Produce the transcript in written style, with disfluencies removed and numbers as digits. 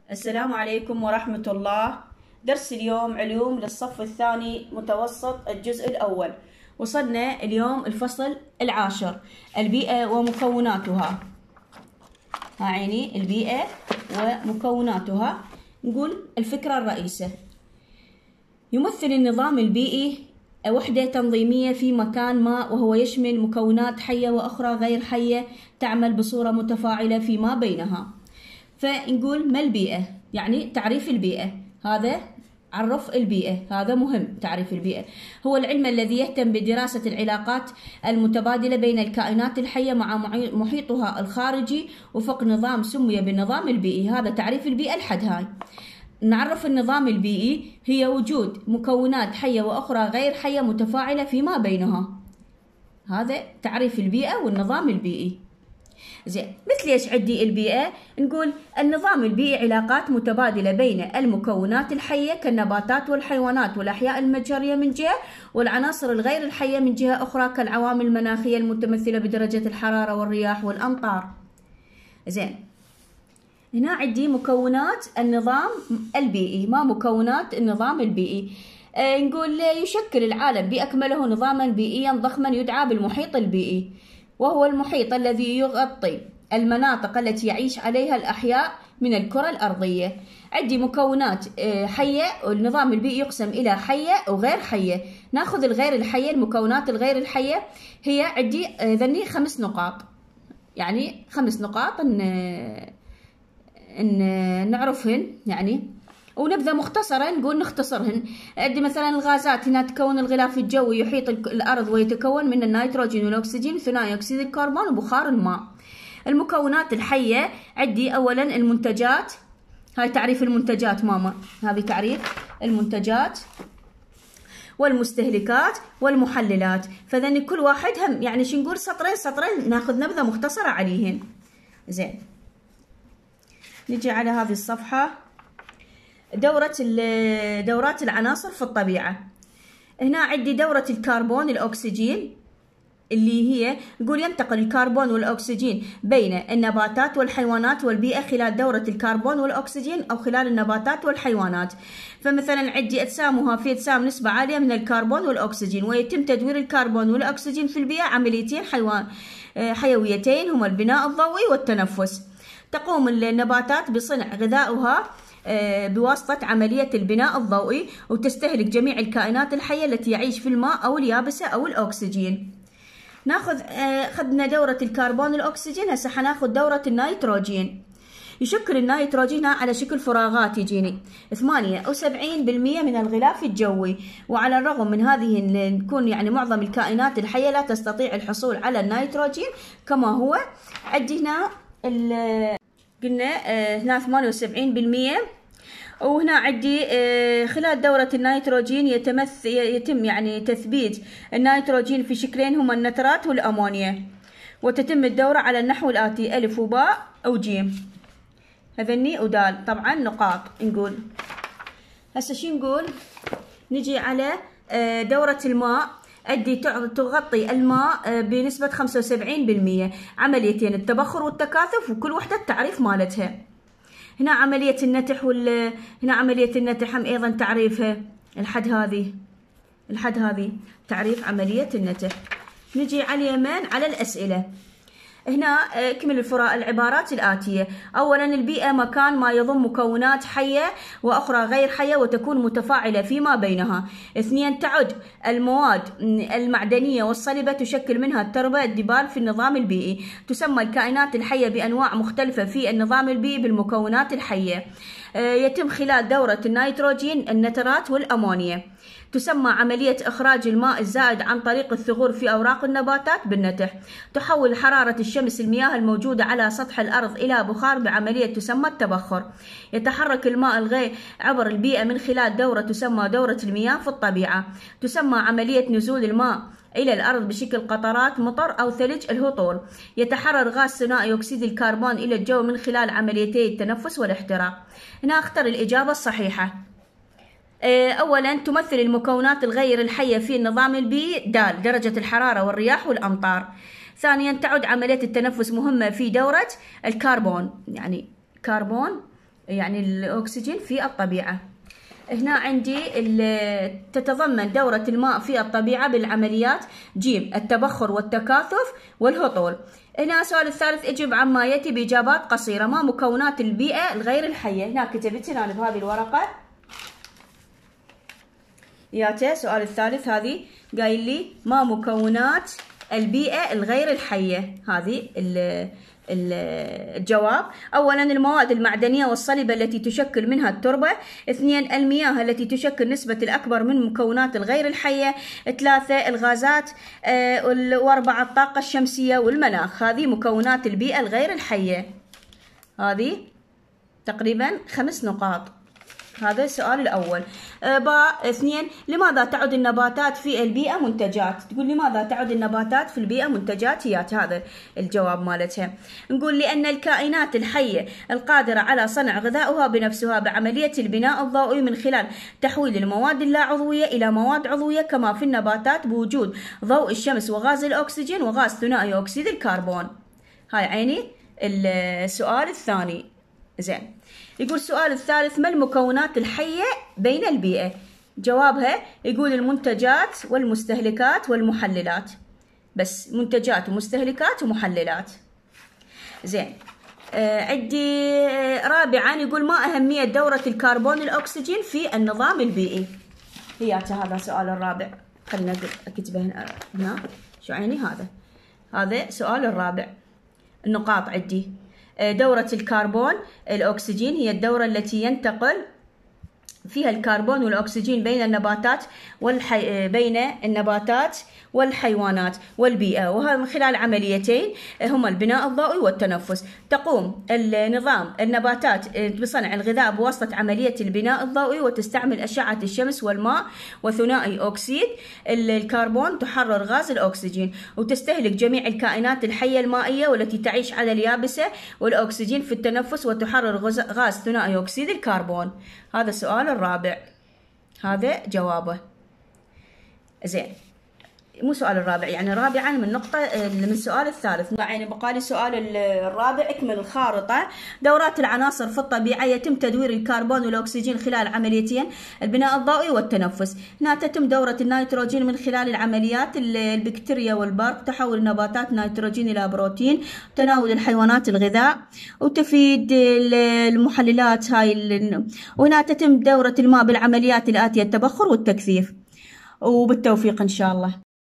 السلام عليكم ورحمة الله. درس اليوم علوم للصف الثاني متوسط الجزء الأول. وصلنا اليوم الفصل العاشر، البيئة ومكوناتها. عيني البيئة ومكوناتها. نقول الفكرة الرئيسة: يمثل النظام البيئي وحدة تنظيمية في مكان ما، وهو يشمل مكونات حية وأخرى غير حية تعمل بصورة متفاعلة فيما بينها. فنقول ما البيئة؟ يعني تعريف البيئة، هذا عرف البيئة، هذا مهم. تعريف البيئة هو العلم الذي يهتم بدراسة العلاقات المتبادلة بين الكائنات الحية مع محيطها الخارجي وفق نظام سمي بالنظام البيئي. هذا تعريف البيئة الحد هاي. نعرف النظام البيئي هي وجود مكونات حية وأخرى غير حية متفاعلة فيما بينها. هذا تعريف البيئة والنظام البيئي. زين، مثل ايش عندي البيئة؟ نقول النظام البيئي علاقات متبادلة بين المكونات الحية كالنباتات والحيوانات والأحياء المجرية من جهة، والعناصر الغير الحية من جهة أخرى كالعوامل المناخية المتمثلة بدرجة الحرارة والرياح والأمطار. زين، هنا عندي مكونات النظام البيئي. ما مكونات النظام البيئي؟ نقول يشكل العالم بأكمله نظاما بيئيا ضخما يدعى بالمحيط البيئي، وهو المحيط الذي يغطي المناطق التي يعيش عليها الأحياء من الكرة الأرضية. عندي مكونات حية، والنظام البيئي يقسم إلى حية وغير حية. ناخذ الغير الحية. المكونات الغير الحية هي عندي ذني 5 نقاط، يعني 5 نقاط نعرفهن يعني، ونبذة مختصرة نقول نختصرهن. عندي مثلا الغازات، هنا تكون الغلاف الجوي يحيط الأرض ويتكون من النيتروجين والأكسجين وثاني أكسيد الكربون وبخار الماء. المكونات الحية عندي أولا المنتجات. هاي تعريف المنتجات ماما، هذه تعريف المنتجات، والمستهلكات والمحللات. فذن كل واحد هم يعني شو نقول سطرين ناخذ نبذة مختصرة عليهن. زين، نجي على هذه الصفحة، دورات العناصر في الطبيعة. هنا عندي دورة الكربون الأكسجين، اللي هي نقول ينتقل الكربون والأكسجين بين النباتات والحيوانات والبيئة خلال دورة الكربون والأكسجين أو خلال النباتات والحيوانات. فمثلا عندي أجسامها في أجسام نسبة عالية من الكربون والأكسجين، ويتم تدوير الكربون والأكسجين في البيئة عمليتين حيويتين هما البناء الضوئي والتنفس. تقوم النباتات بصنع غذائها بواسطة عملية البناء الضوئي، وتستهلك جميع الكائنات الحية التي يعيش في الماء أو اليابسة أو الأكسجين. خذنا دورة الكربون والأكسجين، هسه حناخذ دورة النيتروجين. يشكل النيتروجين على شكل فراغات، يجيني 78% من الغلاف الجوي. وعلى الرغم من هذه نكون يعني معظم الكائنات الحية لا تستطيع الحصول على النيتروجين كما هو. عندي هنا قلنا هنا 78%. وهنا عندي خلال دورة النيتروجين يتم يعني تثبيت النيتروجين في شكلين هما النترات والأمونيا، وتتم الدورة على النحو الآتي: ألف وباء أو جيم، هذني ودال. طبعا نقاط. نقول هسه شو نقول؟ نجي على دورة الماء. عندي تغطي الماء بنسبة 75%، عمليتين التبخر والتكاثف، وكل وحدة التعريف مالتها. هنا عملية النتح هنا عملية النتح هم أيضا تعريفها. الحد هذه تعريف عملية النتح. نجي على اليمين على الأسئلة. هنا اكمل العبارات الآتية: أولا البيئة مكان ما يضم مكونات حية وأخرى غير حية وتكون متفاعلة فيما بينها. 2 تعد المواد المعدنية والصلبة تشكل منها التربة الدبال في النظام البيئي. تسمى الكائنات الحية بأنواع مختلفة في النظام البيئي بالمكونات الحية. يتم خلال دورة النيتروجين النترات والأمونيا. تسمى عملية إخراج الماء الزائد عن طريق الثغور في أوراق النباتات بالنتح. تحول حرارة الشمس المياه الموجودة على سطح الأرض إلى بخار بعملية تسمى التبخر. يتحرك الماء الغير عبر البيئة من خلال دورة تسمى دورة المياه في الطبيعة. تسمى عملية نزول الماء إلى الأرض بشكل قطرات مطر أو ثلج الهطول. يتحرر غاز ثنائي أكسيد الكربون إلى الجو من خلال عمليتي التنفس والاحتراق. هنا أختار الإجابة الصحيحة. أولا تمثل المكونات الغير الحية في النظام البيئي د درجة الحرارة والرياح والأمطار. ثانيا تعد عملية التنفس مهمة في دورة الكربون، يعني كربون يعني الأكسجين في الطبيعة. هنا عندي تتضمن دورة الماء في الطبيعة بالعمليات ج التبخر والتكاثف والهطول. هنا السؤال الثالث اجب عما يأتي بإجابات قصيرة. ما مكونات البيئة الغير الحية؟ هنا كتبت هنا بهذه الورقة ياته السؤال الثالث هذه قايل لي ما مكونات البيئة الغير الحية. هذه الجواب. أولا المواد المعدنية والصلبة التي تشكل منها التربة. 2 المياه التي تشكل نسبة الأكبر من مكونات الغير الحية. 3 الغازات. 4 الطاقة الشمسية والمناخ. هذه مكونات البيئة الغير الحية. هذه تقريبا 5 نقاط. هذا السؤال الأول. 2 لماذا تعد النباتات في البيئة منتجات؟ تقول لماذا تعد النباتات في البيئة منتجات؟ هذا الجواب مالتها. نقول لأن الكائنات الحية القادرة على صنع غذائها بنفسها بعملية البناء الضوئي من خلال تحويل المواد اللا عضوية إلى مواد عضوية كما في النباتات بوجود ضوء الشمس وغاز الأكسجين وغاز ثنائي أكسيد الكربون. هاي عيني السؤال الثاني. زين. يقول السؤال الثالث ما المكونات الحية بين البيئة؟ جوابها يقول المنتجات والمستهلكات والمحللات. بس منتجات ومستهلكات ومحللات. زين. عندي رابعا يقول ما أهمية دورة الكربون الأكسجين في النظام البيئي؟ هذا السؤال الرابع. خلينا أكتبه هنا. شو عيني هذا سؤال الرابع. النقاط عندي دورة الكربون الأكسجين هي الدورة التي ينتقل فيها الكربون والأكسجين بين النباتات والحيوانات والبيئة، وهذا من خلال عمليتين هما البناء الضوئي والتنفس. تقوم النباتات بصنع الغذاء بواسطة عملية البناء الضوئي وتستعمل أشعة الشمس والماء وثنائي أكسيد الكربون تحرر غاز الأكسجين، وتستهلك جميع الكائنات الحية المائية والتي تعيش على اليابسة والأكسجين في التنفس وتحرر غاز ثنائي أكسيد الكربون. هذا السؤال الرابع. هذا جوابه. زين. مو سؤال الرابع، يعني رابعا من السؤال الثالث. يعني بقالي السؤال الرابع. اكمل الخارطة. دورات العناصر في الطبيعة يتم تدوير الكربون والأكسجين خلال عمليتين البناء الضوئي والتنفس. هنا تتم دورة النيتروجين من خلال العمليات البكتيريا والبرق، تحول النباتات نيتروجين إلى بروتين، تناول الحيوانات الغذاء، وتفيد المحللات وهنا تتم دورة الماء بالعمليات الآتية التبخر والتكثيف. وبالتوفيق إن شاء الله.